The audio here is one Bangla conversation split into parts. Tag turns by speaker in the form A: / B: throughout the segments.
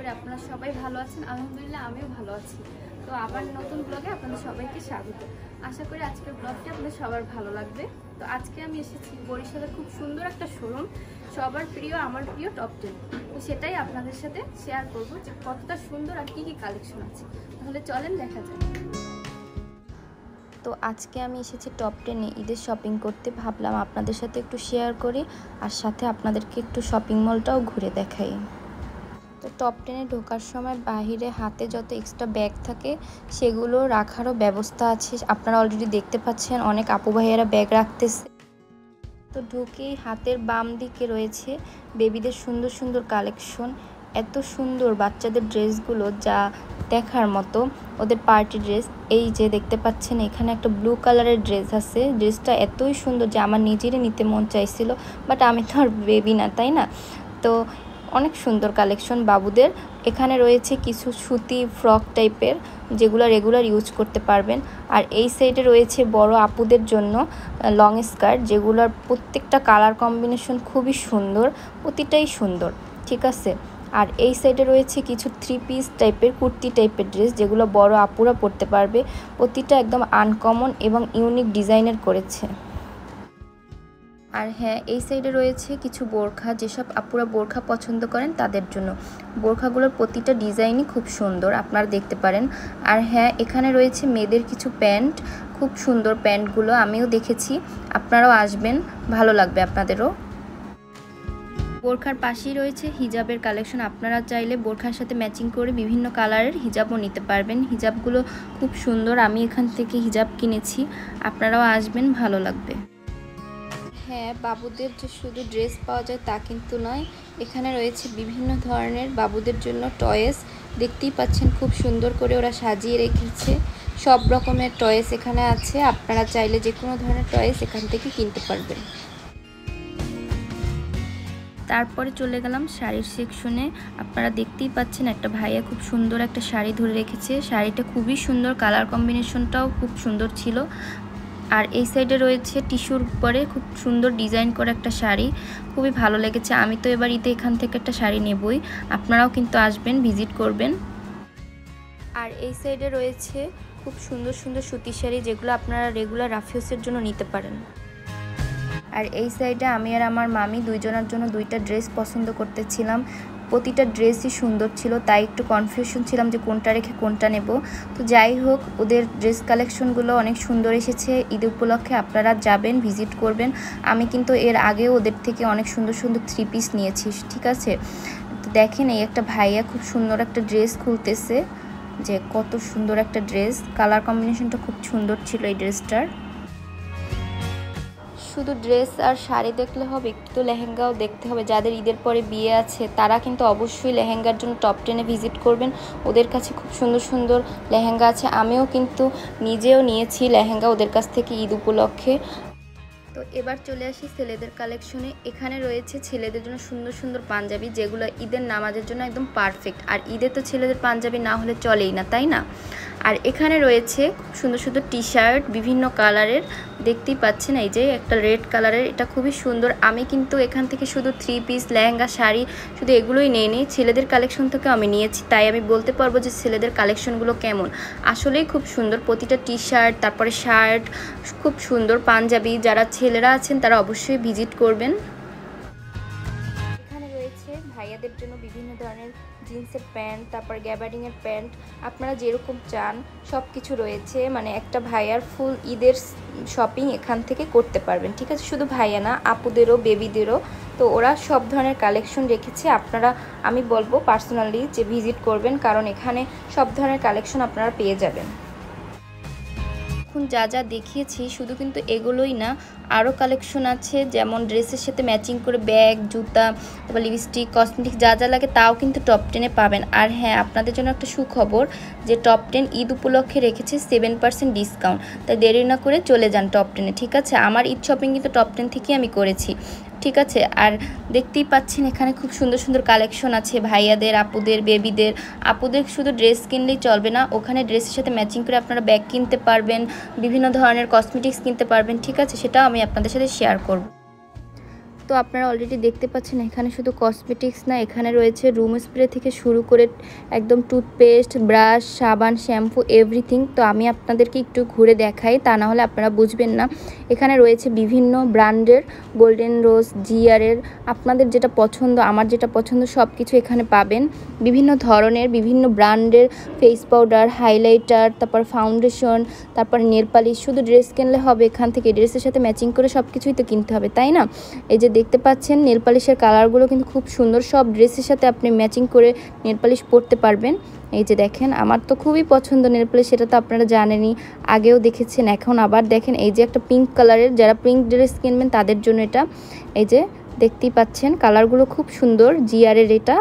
A: করি আপনারা সবাই ভালো আছেন। আলহামদুলিল্লাহ আমিও ভালো আছি। তো আবার নতুন ব্লগে আপনাদের সবাইকে স্বাগত। আশা করি আজকের ব্লগটা আপনাদের সবার ভালো লাগবে। তো আজকে আমি এসেছি বরিশালের খুব সুন্দর একটা শোরুম, সবার প্রিয় আমার প্রিয় টপ10। তো সেটাই আপনাদের সাথে শেয়ার করব যে কতটা সুন্দর আর কি কি কালেকশন আছে। তাহলে চলেন দেখা যাক।
B: তো আজকে আমি এসেছি টপ10-এ ঈদের শপিং করতে। ভাবলাম আপনাদের সাথে একটু শেয়ার করি আর সাথে আপনাদেরকে একটু শপিং মলটাও ঘুরে দেখাই। তো টপ10-এ ঢোকার সময় বাহিরে হাতে যত এক্সট্রা ব্যাগ থাকে সেগুলো রাখারও ব্যবস্থা আছে। আপনারা অলরেডি দেখতে পাচ্ছেন অনেক আপু ভাইয়েরা ব্যাগ রাখতেছে। তো ঢুকেই হাতের বাম দিকে রয়েছে বেবিদের সুন্দর সুন্দর কালেকশন। এত সুন্দর বাচ্চাদের ড্রেসগুলো যা দেখার মতো, ওদের পার্টি ড্রেস। এই যে দেখতে পাচ্ছেন এখানে একটা ব্লু কালারের ড্রেস আছে। ড্রেসটা এতই সুন্দর যে আমার নিজেরই নিতে মন চাইছিল, বাট আমি তো আর বেবি না, তাই না? তো অনেক সুন্দর কালেকশন বাবুদের। এখানে রয়েছে কিছু সুতি ফ্রক টাইপের যেগুলো রেগুলার ইউজ করতে পারবেন। আর এই সাইডে রয়েছে বড় আপুদের জন্য লং স্কার্ট, যেগুলোর প্রত্যেকটা কালার কম্বিনেশন খুবই সুন্দর, প্রতিটাই সুন্দর, ঠিক আছে। আর এই সাইডে রয়েছে কিছু 3 পিস টাইপের কুর্তি টাইপের ড্রেস, যেগুলো বড় আপুরা পরতে পারবে। প্রতিটা একদম আনকমন এবং ইউনিক ডিজাইনের করেছে। আর হ্যাঁ, এই সাইডে রয়েছে কিছু বোরখা, যেসব আপুরা বোরখা পছন্দ করেন তাদের জন্য। বোরখাগুলোর প্রতিটা ডিজাইনই খুব সুন্দর, আপনারা দেখতে পারেন। আর হ্যাঁ, এখানে রয়েছে মেয়েদের কিছু প্যান্ট, খুব সুন্দর প্যান্টগুলো, আমিও দেখেছি। আপনারাও আসবেন, ভালো লাগবে আপনাদেরও। বোরখার পাশেই রয়েছে হিজাবের কালেকশন। আপনারা চাইলে বোরখার সাথে ম্যাচিং করে বিভিন্ন কালারের হিজাবও নিতে পারবেন। হিজাবগুলো খুব সুন্দর, আমি এখান থেকে হিজাব কিনেছি। আপনারাও আসবেন, ভালো লাগবে। হ্যাঁ, বাবুদের যে শুধু ড্রেস পাওয়া যায় তা কিন্তু নয়, এখানে রয়েছে বিভিন্ন ধরনের বাবুদের জন্য টয়েস। দেখতেই পাচ্ছেন খুব সুন্দর করে ওরা সাজিয়ে রেখেছে। সব রকমের টয়েস এখানে আছে, আপনারা চাইলে যে কোনো ধরনের টয়েস এখান থেকে কিনতে পারবেন। তারপরে চলে গেলাম শাড়ির সেকশনে। আপনারা দেখতেই পাচ্ছেন একটা ভাইয়া খুব সুন্দর একটা শাড়ি ধরে রেখেছে। শাড়িটা খুবই সুন্দর, কালার কম্বিনেশনটাও খুব সুন্দর ছিল। আর এই সাইডে রয়েছে টিস্যুর উপরে খুব সুন্দর ডিজাইন করা একটা শাড়ি, খুবই ভালো লেগেছে। আমি তো এবার ঈদে এখান থেকে একটা শাড়ি নেবই, আপনারাও কিন্তু আসবেন, ভিজিট করবেন। আর এই সাইডে রয়েছে খুব সুন্দর সুন্দর সুতির শাড়ি, যেগুলো আপনারা রেগুলার রাফিউসের জন্য নিতে পারেন। আর এই সাইডে আমি আর আমার মামি দুইজনের জন্য দুইটা ড্রেস পছন্দ করতেছিলাম। প্রতিটা ড্রেসই সুন্দর ছিল, তাই একটু কনফিউশন ছিলাম যে কোনটা রেখে কোনটা নেব। তো যাই হোক, ওদের ড্রেস কালেকশনগুলো অনেক সুন্দর এসেছে। ঈদ উপলক্ষে আপনারা যাবেন, ভিজিট করবেন। আমি কিন্তু এর আগেও ওদের থেকে অনেক সুন্দর সুন্দর 3 পিস নিয়েছি, ঠিক আছে। তো দেখেন, এই একটা ভাইয়া খুব সুন্দর একটা ড্রেস খুলতেছে, যে কত সুন্দর একটা ড্রেস। কালার কম্বিনেশনটা খুব সুন্দর ছিল এই ড্রেসটার। শুধু ড্রেস আর শাড়ি দেখলে হবে, একটু তো লেহেঙ্গাও দেখতে হবে। যাদের ঈদের পরে বিয়ে আছে তারা কিন্তু অবশ্যই লেহেঙ্গার জন্য টপ10-এ ভিজিট করবেন। ওদের কাছে খুব সুন্দর সুন্দর লেহেঙ্গা আছে। আমিও কিন্তু নিজেও নিয়েছি লেহেঙ্গা ওদের কাছ থেকে ঈদ উপলক্ষে। তো এবার চলে আসি ছেলেদের কালেকশনে। এখানে রয়েছে ছেলেদের জন্য সুন্দর সুন্দর পাঞ্জাবি, যেগুলো ঈদের নামাজের জন্য একদম পারফেক্ট। আর ঈদে তো ছেলেদের পাঞ্জাবি না হলে চলেই না, তাই না? আর এখানে রয়েছে খুব সুন্দর সুন্দর টি শার্ট বিভিন্ন কালারের, দেখতেই পাচ্ছেন। এই যে একটা রেড কালারের, এটা খুবই সুন্দর। আমি কিন্তু এখান থেকে শুধু 3 পিস লেহেঙ্গা শাড়ি শুধু এগুলোই নিই, ছেলেদের কালেকশন থেকে আমি নিয়েছি, তাই আমি বলতে পারবো যে ছেলেদের কালেকশনগুলো কেমন। আসলেই খুব সুন্দর, প্রতিটা টি শার্ট, তারপরে শার্ট খুব সুন্দর। পাঞ্জাবি যারা ছেলেরা আছেন তারা অবশ্যই ভিজিট করবেন। এখানে রয়েছে ভাইয়াদের জন্য বিভিন্ন ধরনের জিন্সের প্যান্ট, তারপর গ্যাবার্ডিংয়ের প্যান্ট, আপনারা যেরকম চান সব কিছু রয়েছে। মানে একটা ভাইয়ার ফুল ঈদের শপিং এখান থেকে করতে পারবেন, ঠিক আছে। শুধু ভাইয়া না, আপুদেরও, বেবিদেরও। তো ওরা সব ধরনের কালেকশন রেখেছে। আপনারা, আমি বলবো পার্সোনালি যে ভিজিট করবেন, কারণ এখানে সব ধরনের কালেকশন আপনারা পেয়ে যাবেন। এখন যা যা দেখিয়েছি শুধু কিন্তু এগুলোই না, আরও কালেকশন আছে, যেমন ড্রেসের সাথে ম্যাচিং করে ব্যাগ, জুতা, তারপর লিপস্টিক, কসমেটিক যা যা লাগে তাও কিন্তু টপ10-এ পাবেন। আর হ্যাঁ, আপনাদের জন্য একটা সুখবর যে টপ10 ঈদ উপলক্ষে রেখেছে 7% ডিসকাউন্ট। তাই দেরি না করে চলে যান টপ10-এ, ঠিক আছে। আমার ঈদ শপিং কিন্তু টপ10 থেকেই আমি করেছি, ঠিক আছে। আর দেখতেই পাচ্ছেন এখানে খুব সুন্দর সুন্দর কালেকশন আছে ভাইয়াদের, আপুদের, বেবিদের। আপুদের শুধু ড্রেস কিনলেই চলবে না, ওখানে ড্রেসের সাথে ম্যাচিং করে আপনারা ব্যাগ কিনতে পারবেন, বিভিন্ন ধরনের কসমেটিক্স কিনতে পারবেন, ঠিক আছে। সেটাও আমি আপনাদের সাথে শেয়ার করব। তো আপনারা অলরেডি দেখতে পাচ্ছেন এখানে শুধু কসমেটিক্স না, এখানে রয়েছে রুম স্প্রে থেকে শুরু করে একদম টুথপেস্ট, ব্রাশ, সাবান, শ্যাম্পু, এভরিথিং। তো আমি আপনাদেরকে একটু ঘুরে দেখাই, তা না হলে আপনারা বুঝবেন না। এখানে রয়েছে বিভিন্ন ব্র্যান্ডের, গোল্ডেন রোজ, জিআরের, আপনাদের যেটা পছন্দ, আমার যেটা পছন্দ সব কিছু এখানে পাবেন। বিভিন্ন ধরনের বিভিন্ন ব্র্যান্ডের ফেস পাউডার, হাইলাইটার, তারপর ফাউন্ডেশন, তারপর নেল পালিশ। শুধু ড্রেস কিনলে হবে এখান থেকে, ড্রেসের সাথে ম্যাচিং করে সব কিছুই তো কিনতে হবে, তাই না? এই যে দেখতে পাচ্ছেন নেল পালিশের কালারগুলো কিন্তু খুব সুন্দর, সব ড্রেসের সাথে আপনি ম্যাচিং করে নেল পালিশ পরতে পারবেন। এই যে দেখেন, আমার তো খুবই পছন্দ নেল পালিশ, সেটা তো আপনারা জানেনই, আগেও দেখেছেন, এখন আবার দেখেন এই যে একটা পিঙ্ক কালারের, যারা পিঙ্ক ড্রেস কিনবেন তাদের জন্য এটা। এই যে দেখতেই পাচ্ছেন কালারগুলো খুব সুন্দর, জিআরের এটা।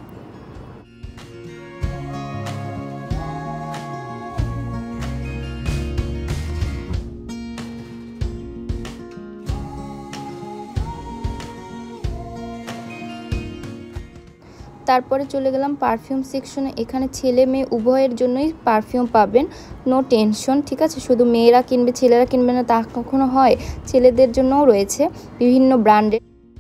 B: তারপরে চলে গেলাম পারফিউম সেকশনে। এখানে ছেলে মেয়ে উভয়ের জন্যই পারফিউম পাবেন, নো টেনশন, ঠিক আছে? শুধু মেয়েরা কিনবে ছেলেরা কিনবে না তা কখনো হয়, ছেলেদের জন্যও রয়েছে বিভিন্ন ব্র্যান্ডের।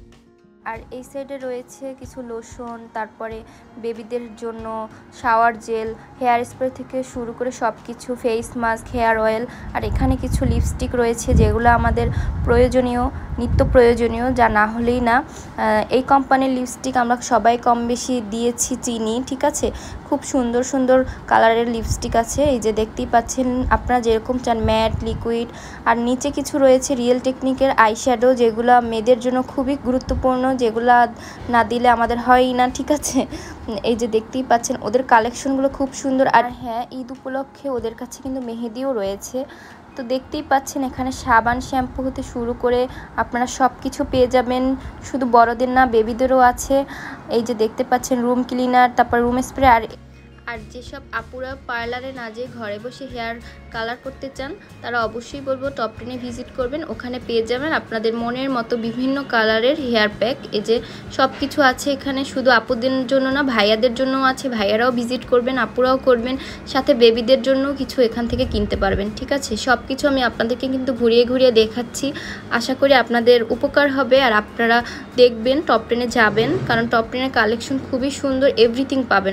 B: আর এই সাইডে রয়েছে কিছু লোশন, তারপরে বেবিদের জন্য শাওয়ার জেল, হেয়ার স্প্রে থেকে শুরু করে সব কিছু, ফেস মাস্ক, হেয়ার অয়েল। আর এখানে কিছু লিপস্টিক রয়েছে যেগুলো আমাদের প্রয়োজনীয়, নিত্য প্রয়োজনীয়, যা না হলেই না। এই কোম্পানির লিপস্টিক আমরা সবাই কম বেশি দিয়েছি, চিনি, ঠিক আছে? খুব সুন্দর সুন্দর কালারের লিপস্টিক আছে, এই যে দেখতেই পাচ্ছেন, আপনারা যেরকম চান, ম্যাট, লিকুইড। আর নিচে কিছু রয়েছে রিয়েল টেকনিকের আইশ্যাডো, যেগুলো মেয়েদের জন্য খুবই গুরুত্বপূর্ণ, যেগুলা না দিলে আমাদের হয়ই না, ঠিক আছে? এই যে দেখতেই পাচ্ছেন ওদের কালেকশনগুলো খুব সুন্দর। আর হ্যাঁ, ঈদ উপলক্ষে ওদের কাছে কিন্তু মেহেদিও রয়েছে। তো দেখতেই পাচ্ছেন এখানে সাবান, শ্যাম্পু হতে শুরু করে আপনারা সব কিছু পেয়ে যাবেন, শুধু বড়দের না, বেবিদেরও আছে। এই যে দেখতে পাচ্ছেন রুম ক্লিনার, তারপর রুম স্প্রে। আর যেসব আপুরা পার্লারে না যেয়ে ঘরে বসে হেয়ার কালার করতে চান, তারা অবশ্যই বলবো টপটেনে ভিজিট করবেন, ওখানে পেয়ে যাবেন আপনাদের মনের মতো বিভিন্ন কালারের হেয়ার প্যাক। এই যে সব কিছু আছে এখানে, শুধু আপুদের জন্য না, ভাইয়াদের জন্যও আছে, ভাইয়ারাও ভিজিট করবেন, আপুরাও করবেন, সাথে বেবিদের জন্যও কিছু এখান থেকে কিনতে পারবেন, ঠিক আছে? সব কিছু আমি আপনাদেরকে কিন্তু ঘুরিয়ে ঘুরিয়ে দেখাচ্ছি, আশা করি আপনাদের উপকার হবে। আর আপনারা দেখবেন, টপটেনে যাবেন, কারণ টপটেনের কালেকশন খুবই সুন্দর, এভরিথিং পাবেন।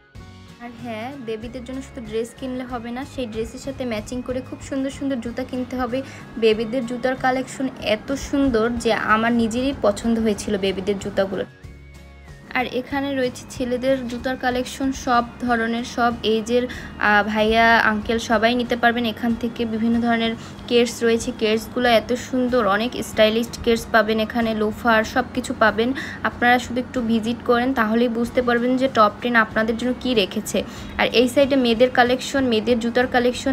B: আর হ্যাঁ, বেবিদের জন্য শুধু ড্রেস কিনলে হবে না, সেই ড্রেসের সাথে ম্যাচিং করে খুব সুন্দর সুন্দর জুতা কিনতে হবে। বেবিদের জুতার কালেকশন এত সুন্দর যে আমার নিজেরই পছন্দ হয়েছিল বেবিদের জুতাগুলো। আর এখানে রয়েছে ছেলেদের জুতার কালেকশন, সব ধরনের, সব এজের ভাইয়া আঙ্কেল সবাই নিতে পারবেন এখান থেকে। বিভিন্ন ধরনের কেডস রয়েছে, কেডসগুলো এত সুন্দর, অনেক স্টাইলিশ কেডস পাবেন এখানে, লোফার, সব কিছু পাবেন। আপনারা শুধু একটু ভিজিট করেন, তাহলেই বুঝতে পারবেন যে টপটেন আপনাদের জন্য কি রেখেছে। আর এই সাইডে মেয়েদের কালেকশন, মেয়েদের জুতার কালেকশন।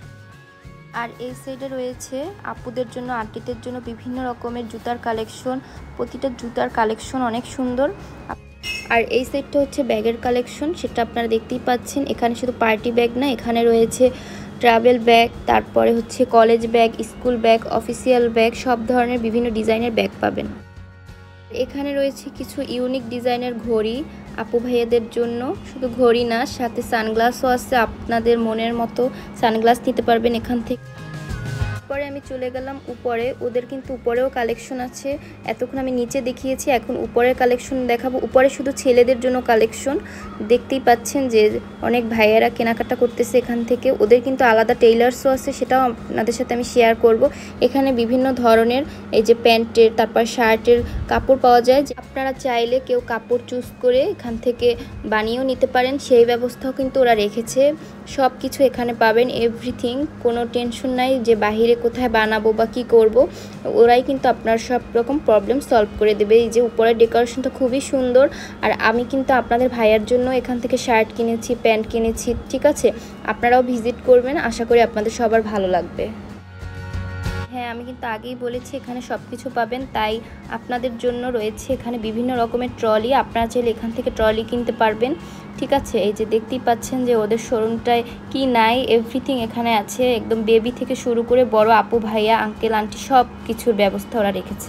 B: আর এই সাইডে রয়েছে আপুদের জন্য, আন্টিদের জন্য বিভিন্ন রকমের জুতার কালেকশন, প্রতিটা জুতার কালেকশন অনেক সুন্দর। আর এই সাইডটা হচ্ছে ব্যাগের কালেকশন, সেটা আপনারা দেখতেই পাচ্ছেন। এখানে শুধু পার্টি ব্যাগ না, এখানে রয়েছে ট্রাভেল ব্যাগ, তারপরে হচ্ছে college bag, school bag, official bag, সব ধরনের বিভিন্ন ডিজাইনের ব্যাগ পাবেন। এখানে রয়েছে কিছু ইউনিক ডিজাইনের ঘড়ি আপু ভাইয়াদের জন্য, শুধু ঘড়ি না, সাথে সানগ্লাসও আছে, আপনাদের মনের মতো সানগ্লাস নিতে পারবেন এখান থেকে। পরে আমি চলে গেলাম উপরে, ওদের কিন্তু উপরেও কালেকশন আছে, এতক্ষণ আমি নিচে দেখিয়েছি, এখন উপরের কালেকশন দেখাবো। উপরে শুধু ছেলেদের জন্য কালেকশন, দেখতেই পাচ্ছেন যে অনেক ভাইয়েরা কেনাকাটা করতেছে এখান থেকে। ওদের কিন্তু আলাদা টেইলার্সও আছে, সেটাও আপনাদের সাথে আমি শেয়ার করব। এখানে বিভিন্ন ধরনের এই যে প্যান্টের, তারপর শার্টের কাপড় পাওয়া যায়, যে আপনারা চাইলে কেউ কাপড় চুজ করে এখান থেকে বানিয়েও নিতে পারেন, সেই ব্যবস্থাও কিন্তু ওরা রেখেছে। সব কিছু এখানে পাবেন, এভরিথিং, কোনো টেনশন নাই যে বাহিরে কোথায় বানাবো বা কি করব, ওরাই কিন্তু আপনার সব রকম প্রবলেম সলভ করে দেবে। এই যে উপরের ডেকোরেশনটা খুবই সুন্দর। আর আমি কিন্তু আপনাদের ভাইয়ার জন্য এখান থেকে শার্ট কিনেছি, প্যান্ট কিনেছি, ঠিক আছে? আপনারাও ভিজিট করবেন, আশা করি আপনাদের সবার ভালো লাগবে। হ্যাঁ, আমি কিন্তু আগেই বলেছি এখানে সব কিছু পাবেন, তাই আপনাদের জন্য রয়েছে এখানে বিভিন্ন রকমের ট্রলি, আপনারা চাইলে এখান থেকে ট্রলি কিনতে পারবেন, ঠিক আছে? এই যে দেখতেই পাচ্ছেন যে ওদের শোরুমটায় কি নাই, এভরিথিং এখানে আছে, একদম বেবি থেকে শুরু করে বড় আপু ভাইয়া আঙ্কেল আন্টি সব কিছুর ব্যবস্থা ওরা রেখেছে।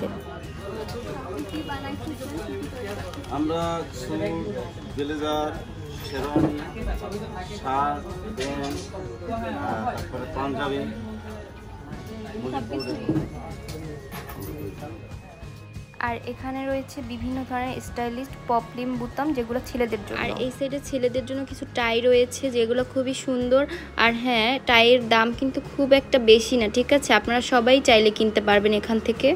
C: আমরা suit, blazer, sherwani, shirt, pant, তারপরে পাঞ্জাবি,
B: আর এখানে রয়েছে বিভিন্ন ধরনের স্টাইলিশ পপলিম বুতাম, যেগুলো ছেলেদের জন্য। আর এই সাইডে ছেলেদের জন্য কিছু টাই রয়েছে, যেগুলো খুবই সুন্দর। আর হ্যাঁ, টাইয়ের দাম কিন্তু খুব একটা বেশি না, ঠিক আছে? আপনারা সবাই চাইলে কিনতে পারবেন এখান থেকে।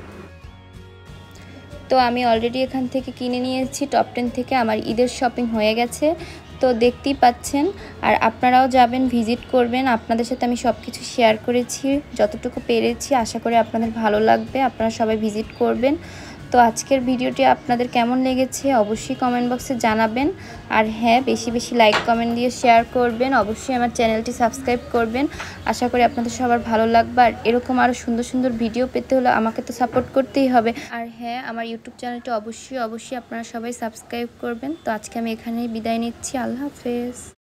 B: তো আমি অলরেডি এখান থেকে কিনে নিয়েছি, টপ10 থেকে। আমার ঈদের শপিং হয়ে গেছে, তো দেখতেই পাচ্ছেন। আর আপনারাও যাবেন, ভিজিট করবেন। আপনাদের সাথে আমি সব কিছু শেয়ার করেছি যতটুকু পেরেছি। আশা করি আপনাদের ভালো লাগবে, আপনারা সবাই ভিজিট করবেন। তো আজকের ভিডিওটি আপনাদের কেমন লেগেছে অবশ্যই কমেন্ট বক্সে জানাবেন। আর হ্যাঁ, বেশি বেশি লাইক কমেন্ট দিয়ে শেয়ার করবেন। অবশ্যই আমার চ্যানেলটি সাবস্ক্রাইব করবেন। আশা করি আপনাদের সবার ভালো লাগবে। আর এরকম আরও সুন্দর সুন্দর ভিডিও পেতে হলে আমাকে তো সাপোর্ট করতেই হবে। আর হ্যাঁ, আমার ইউটিউব চ্যানেলটি অবশ্যই আপনারা সবাই সাবস্ক্রাইব করবেন। তো আজকে আমি এখানেই বিদায় নিচ্ছি। আল্লাহ হাফেজ।